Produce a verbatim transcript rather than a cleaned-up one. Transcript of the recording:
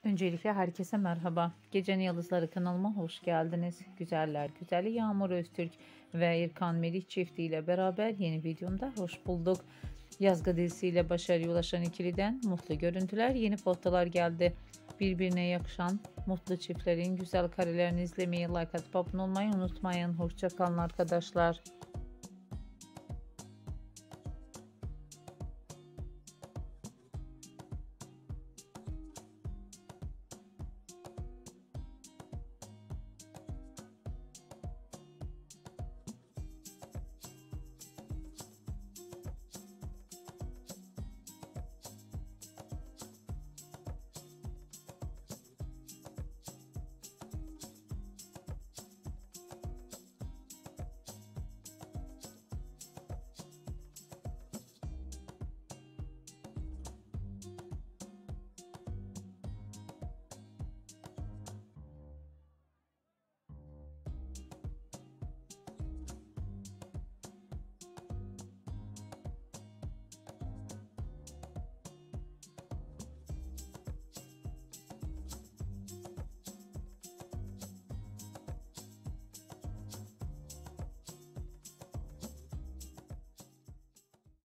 Öncelikle herkese merhaba. Gecenin Yıldızları kanalıma hoş geldiniz. Güzeller güzeli Yağmur Öztürk ve İrkan Melih çiftiyle beraber yeni videomda hoş bulduk. Yazgı dizisiyle başarıya ulaşan ikiliden mutlu görüntüler, yeni fotolar geldi. Birbirine yakışan mutlu çiftlerin güzel karelerini izlemeyi, like atıp abone olmayı unutmayın. Hoşça kalın arkadaşlar.